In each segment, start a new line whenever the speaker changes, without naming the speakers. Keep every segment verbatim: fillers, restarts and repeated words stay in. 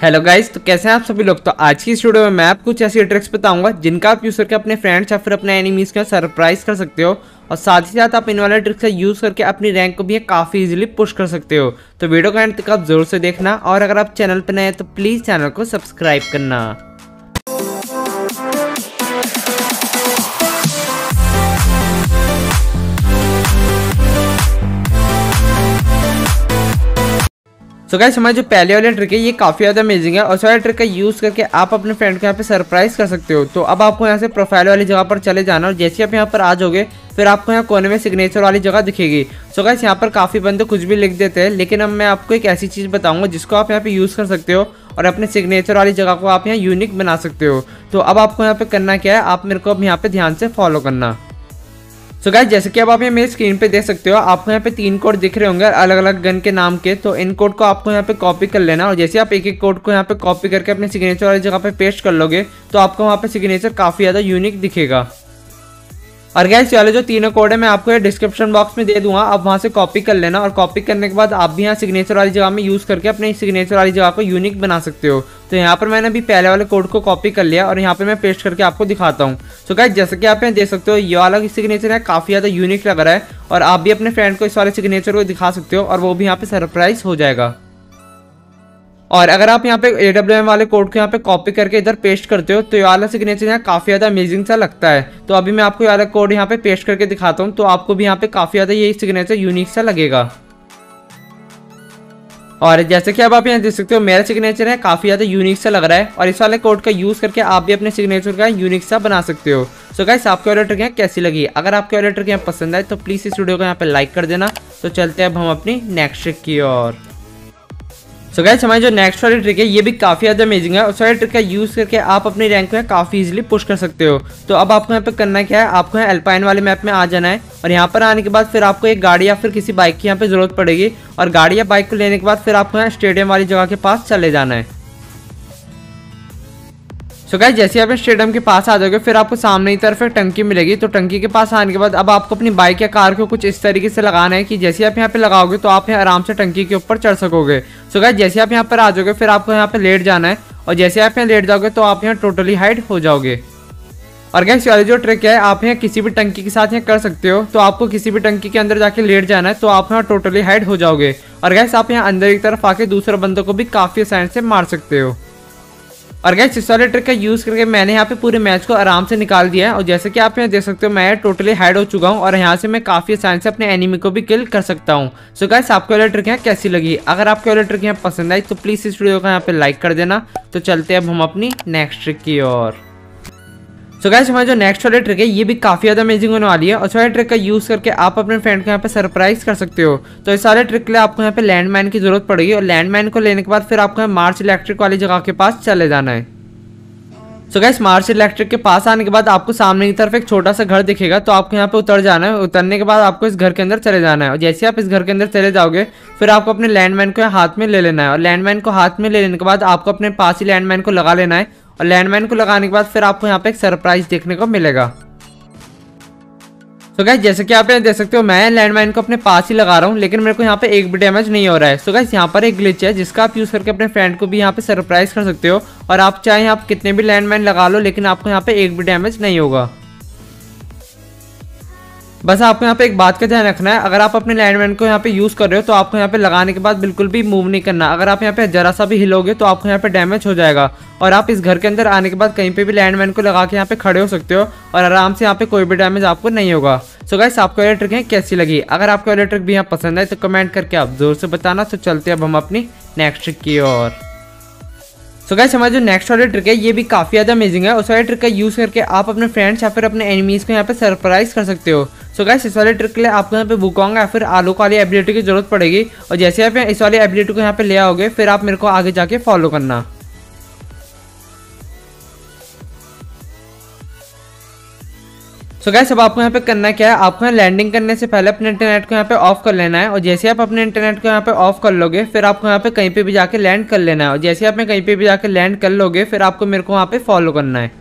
Hello guys, तो कैसे हैं आप सभी लोग। तो आज की इस वीडियो में मैं आपको कुछ ऐसी ट्रिक्स बताऊंगा जिनका आप यूज करके अपने फ्रेंड्स या फिर अपने एनिमीज को सरप्राइज कर सकते हो और साथ ही साथ आप इन वाले ट्रिक्स का यूज करके अपनी रैंक को भी काफी इजीली पुश कर सकते हो। तो वीडियो का एंड तक आप जरूर से देखना और अगर आप चैनल पर नए हैं तो प्लीज चैनल को सब्सक्राइब करना। सो गाइस, हमारी जो पहले वाली ट्रिक है ये काफ़ी ज़्यादा अमेजिंग है और इस वाले ट्रिक का यूज़ करके आप अपने फ्रेंड को यहाँ पे सरप्राइज कर सकते हो। तो अब आपको यहाँ से प्रोफाइल वाली जगह पर चले जाना और जैसे आप यहाँ पर आ जाओगे फिर आपको यहाँ कोने में सिग्नेचर वाली जगह दिखेगी। सो गाइस, यहाँ पर काफ़ी बंदे कुछ भी लिख देते हैं, लेकिन अब मैं आपको एक ऐसी चीज़ बताऊँगा जिसको आप यहाँ पे यूज़ कर सकते हो और अपने सिग्नेचर वाली जगह को आप यहाँ यूनिक बना सकते हो। तो अब आपको यहाँ पे करना क्या है, आप मेरे को अब यहाँ पे ध्यान से फॉलो करना। सो so गाइस, जैसे कि अब आप यहाँ मेरी स्क्रीन पे देख सकते हो, आपको यहाँ पे तीन कोड दिख रहे होंगे अलग अलग गन के नाम के। तो इन कोड को आपको यहाँ पे कॉपी कर लेना और जैसे आप एक एक कोड को यहाँ पे कॉपी करके अपने सिग्नेचर वाली जगह पे पेस्ट कर लोगे तो आपको वहाँ पे सिग्नेचर काफ़ी ज़्यादा यूनिक दिखेगा। और गाइस, वाले जो तीनों कोड है मैं आपको ये डिस्क्रिप्शन बॉक्स में दे दूंगा, आप वहाँ से कॉपी कर लेना और कॉपी करने के बाद आप भी यहाँ सिग्नेचर वाली जगह में यूज़ करके अपने सिग्नेचर वाली जगह को यूनिक बना सकते हो। तो यहाँ पर मैंने अभी पहले वाले कोड को कॉपी कर लिया और यहाँ पे मैं पेस्ट करके आपको दिखाता हूँ। सो गाइस, जैसे कि आप यहाँ देख सकते हो ये वाला सिग्नेचर है काफ़ी ज़्यादा यूनिक लग रहा है और आप भी अपने फ्रेंड को इस वाले सिग्नेचर को दिखा सकते हो और वो भी यहाँ पे सरप्राइज हो जाएगा। और अगर आप यहाँ पे ए डब्ल्यू एम वाले कोड को यहाँ पे कॉपी करके इधर पेस्ट करते हो तो ये वाला सिग्नेचर यहाँ काफ़ी ज़्यादा अमेजिंग सा लगता है। तो अभी मैं आपको ये वाला कोड यहाँ पे पेस्ट करके दिखाता हूँ तो आपको भी यहाँ पे काफ़ी ज़्यादा ये सिग्नेचर यूनिक सा लगेगा। और जैसे कि अब आप यहाँ देख सकते हो मेरा सिग्नेचर है काफ़ी ज़्यादा यूनिक सा लग रहा है और इस वाले कोड का यूज़ करके आप भी अपने सिग्नेचर का यूनिक सा बना सकते हो। सो गाइस, आपकी वाली ट्रिक यहाँ कैसी लगी? अगर आपकी वाली ट्रिक यहाँ पसंद आए तो प्लीज़ इस वीडियो को यहाँ पे लाइक कर देना। तो चलते हैं अब हम अपनी नेक्स्ट ट्रिक की ओर। सो गाइस, हमारी जो नेक्स्ट वाली ट्रिक है ये भी काफ़ी ज़्यादा अमेजिंग है। उस वाली ट्रिक का यूज़ करके आप अपनी रैंक को काफ़ी इजीली पुश कर सकते हो। तो अब आपको यहाँ पे करना क्या है, आपको यहाँ एल्पाइन वाले मैप में आ जाना है और यहाँ पर आने के बाद फिर आपको एक गाड़ी या फिर किसी बाइक की यहाँ पे ज़रूरत पड़ेगी और गाड़ी या बाइक को लेने के बाद फिर आपको यहाँ स्टेडियम वाली जगह के पास चले जाना है। सो गाइस, जैसे आप स्टेडियम के पास आ जाओगे फिर आपको सामने की तरफ एक टंकी मिलेगी। तो टंकी के पास आने के बाद अब आपको अपनी बाइक या कार को कुछ इस तरीके से लगाना है कि जैसे आप यहाँ पे लगाओगे तो आप यहाँ आराम से टंकी के ऊपर चढ़ सकोगे। सो गाइस, जैसे आप यहाँ पर आ जाओगे फिर आपको यहाँ पे लेट जाना है और जैसे आप यहाँ लेट जाओगे तो आप यहाँ टोटली हाइड हो जाओगे। और गाइस, वाली जो ट्रिक है आप यहाँ किसी भी टंकी के साथ यहाँ कर सकते हो। तो आपको किसी भी टंकी के अंदर जाके लेट जाना है तो आप यहाँ टोटली हाइड हो जाओगे और गाइस आप यहाँ अंदर की तरफ आके दूसरे बंदों को भी काफ़ी आसानी से मार सकते हो। और गाइस, इस वाले ट्रिक का यूज़ करके मैंने यहाँ पे पूरे मैच को आराम से निकाल दिया है और जैसे कि आप यहाँ देख सकते हो मैं टोटली हाइड हो चुका हूँ और यहाँ से मैं काफ़ी आसानी से अपने एनिमी को भी किल कर सकता हूँ। सो गाइस, आपको वाली ट्रिक यहाँ कैसी लगी? अगर आपको वाली ट्रिक यहाँ पसंद आई तो प्लीज़ इस वीडियो को यहाँ पे लाइक कर देना। तो चलते हैं अब हम अपनी नेक्स्ट ट्रिक की ओर। सो गाइस, हमारी जो नेक्स्ट वाली ट्रिक है ये भी काफ़ी ज़्यादा अमेजिंग होने वाली है और इस वाले ट्रिक का यूज़ करके आप अपने फ्रेंड को यहाँ पे सरप्राइज कर सकते हो। तो इस वाले ट्रिक के लिए आपको यहाँ पे लैंडमाइन की जरूरत पड़ेगी और लैंडमाइन को लेने के बाद फिर आपको यहाँ मार्च इलेक्ट्रिक वाली जगह के पास चले जाना है। सो गाइस, मार्च इलेक्ट्रिक के पास आने के बाद आपको सामने की तरफ एक छोटा सा घर दिखेगा तो आपको यहाँ पे उतर जाना है। उतरने के बाद आपको इस घर के अंदर चले जाना है और जैसे आप इस घर के अंदर चले जाओगे फिर आपको अपने लैंडमाइन को हाथ में ले लेना है और लैंडमाइन को हाथ में ले लेने के बाद आपको अपने पास ही लैंडमाइन को लगा लेना है और लैंडमाइन को लगाने के बाद फिर आपको यहाँ पे एक सरप्राइज देखने को मिलेगा। सो गाइस, जैसे कि आप यहाँ देख सकते हो मैं लैंडमाइन को अपने पास ही लगा रहा हूँ लेकिन मेरे को यहाँ पे एक भी डैमेज नहीं हो रहा है। सो गाइस, यहाँ पर एक ग्लिच है जिसका आप यूज़ करके अपने फ्रेंड को भी यहाँ पे सरप्राइज कर सकते हो और आप चाहे आप कितने भी लैंडमाइन लगा लो लेकिन आपको यहाँ पे एक भी डैमेज नहीं होगा। बस आपको यहाँ पे एक बात का ध्यान रखना है, अगर आप अपने लैंडमाइन को यहाँ पे यूज़ कर रहे हो तो आपको यहाँ पे लगाने के बाद बिल्कुल भी मूव नहीं करना। अगर आप यहाँ पे जरा सा भी हिलोगे तो आपको यहाँ पे डैमेज हो जाएगा और आप इस घर के अंदर आने के बाद कहीं पे भी लैंडमाइन को लगा के यहाँ पे खड़े हो सकते हो और आराम से यहाँ पे कोई भी डैमेज आपको नहीं होगा। सो गाइस, आपको ये ट्रिक कैसी लगी? अगर आपको ये ट्रिक भी यहाँ पसंद है तो कमेंट करके आप जोर से बताना। तो चलते अब हम अपनी नेक्स्ट ट्रिक की ओर। सो गाइस, हमारी जो नेक्स्ट वाली ट्रिक है ये भी काफ़ी ज़्यादा अमेजिंग है। उस वाले ट्रिक का यूज़ करके आप अपने फ्रेंड्स या फिर अपने एनिमीज़ को यहाँ पे सरप्राइज कर सकते हो। सो गाइस, इस वाले ट्रिक के लिए आपको यहाँ पे वुकोंग या फिर आलू वाली एबिलिटी की जरूरत पड़ेगी और जैसे आप इस वाली एबिलिटी को यहाँ पे ले आओगे फिर आप मेरे को आगे जाके फॉलो करना। सो गाइस, अब आपको यहाँ पे करना क्या है, आपको यहाँ लैंडिंग करने से पहले अपने इंटरनेट को यहाँ पे ऑफ कर लेना है और जैसे आप अपने इंटरनेट को यहाँ पे ऑफ कर लोगे फिर आपको यहाँ पे कहीं पे भी जाके लैंड कर लेना है और जैसे आप कहीं पे भी जाके लैंड कर लोगे फिर आपको मेरे को वहाँ पे फॉलो करना है।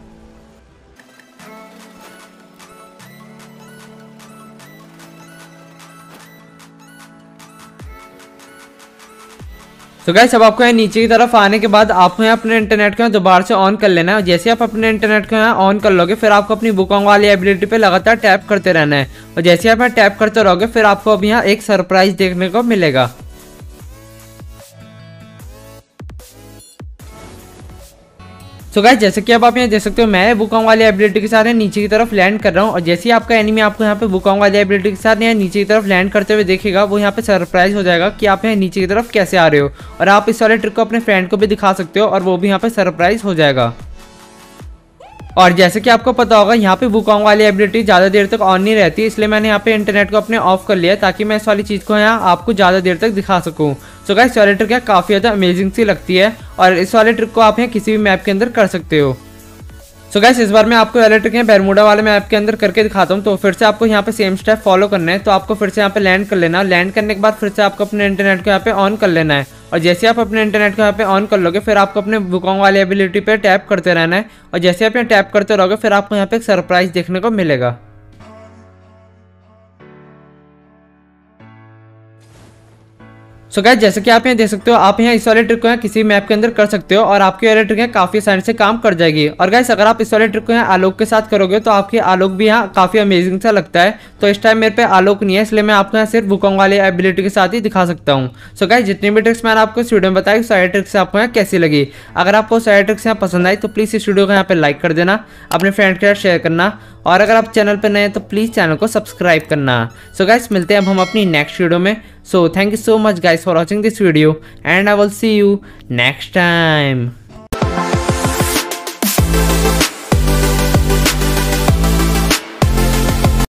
तो गाइस अब आपको यहाँ नीचे की तरफ आने के बाद आपको यहाँ अपने इंटरनेट को यहाँ दोबारा से ऑन कर लेना है। और जैसे आप अपने इंटरनेट को यहाँ ऑन कर लोगे फिर आपको अपनी वुकोंग वाली एबिलिटी पे लगातार टैप करते रहना है। और जैसे आप यहाँ टैप करते रहोगे फिर आपको अब यहाँ एक सरप्राइज देखने को मिलेगा। सो गाइस जैसे कि अब आप यहाँ देख सकते हो मैं वुकोंग वाली एबिलिटी के साथ नीचे की तरफ लैंड कर रहा हूँ। और जैसे ही आपका एनिमी आपको यहाँ पे वुकोंग वाली एबिलिटी के साथ यहाँ नीचे की तरफ लैंड करते हुए देखेगा वो यहाँ पे सरप्राइज हो जाएगा कि आप यहाँ नीचे की तरफ कैसे आ रहे हो। और आप इस वाले ट्रिक को अपने फ्रेंड को भी दिखा सकते हो और वो भी यहाँ पे सरप्राइज हो जाएगा। और जैसे कि आपको पता होगा यहाँ पे वुकोंग वाली एबिलिटी ज़्यादा देर तक ऑन नहीं रहती, इसलिए मैंने यहाँ पे इंटरनेट को अपने ऑफ कर लिया ताकि मैं इस वाली चीज़ को यहाँ आपको ज़्यादा देर तक दिखा सकूँ। सो गाइस इस वाली ट्रिक यहाँ काफ़ी ज़्यादा अमेजिंग सी लगती है और इस वाले ट्रिक को आप यहाँ किसी भी मैप के अंदर कर सकते हो। सो so गाइस इस बार मैं आपको इलेक्ट्रिक यहाँ बरमूडा वाले मैप के अंदर करके दिखाता हूँ। तो फिर से आपको यहाँ पे सेम स्टेप फॉलो करना है। तो आपको फिर से यहाँ पे लैंड कर लेना है। लैंड करने के बाद फिर से आपको अपने इंटरनेट को यहाँ पे ऑन कर लेना है। और जैसे आप अपने इंटरनेट को यहाँ पे ऑन कर लोगे फिर आपको अपने वुकोंग वाली एबिलिटी पे टैप करते रहना है। और जैसे आप यहाँ टैप करते रहोगे फिर आपको यहाँ पे एक सरप्राइज देखने को मिलेगा। सो गाइस जैसे कि आप यहाँ देख सकते हो आप यहाँ इस वाले ट्रिक को यहाँ किसी मैप के अंदर कर सकते हो और आपकी वाली ट्रिक यहाँ काफी आसानी से काम कर जाएगी। और गाइस अगर आप इस वाले ट्रिक को यहाँ आलोक के साथ करोगे तो आपकी आलोक भी यहाँ काफी अमेजिंग सा लगता है। तो इस टाइम मेरे पे आलोक नहीं है इसलिए मैं आपको यहाँ सिर्फ वुकोंग वाली एबिलिटी के साथ ही दिखा सकता हूँ। सो गाइस जितनी भी ट्रिक्स मैंने आपको इस वीडियो में बताई सारी ट्रिक्स आपको यहाँ कैसी लगी। अगर आपको सारी ट्रिक्स यहाँ पसंद आई तो प्लीज़ इस वीडियो को यहाँ पे लाइक कर देना, अपने फ्रेंड के साथ शेयर करना और अगर आप चैनल पर नए हैं तो प्लीज़ चैनल को सब्सक्राइब करना। सो गाइस मिलते हैं अब हम अपनी नेक्स्ट वीडियो में। So thank you so much guys for watching this video and I will see you next time.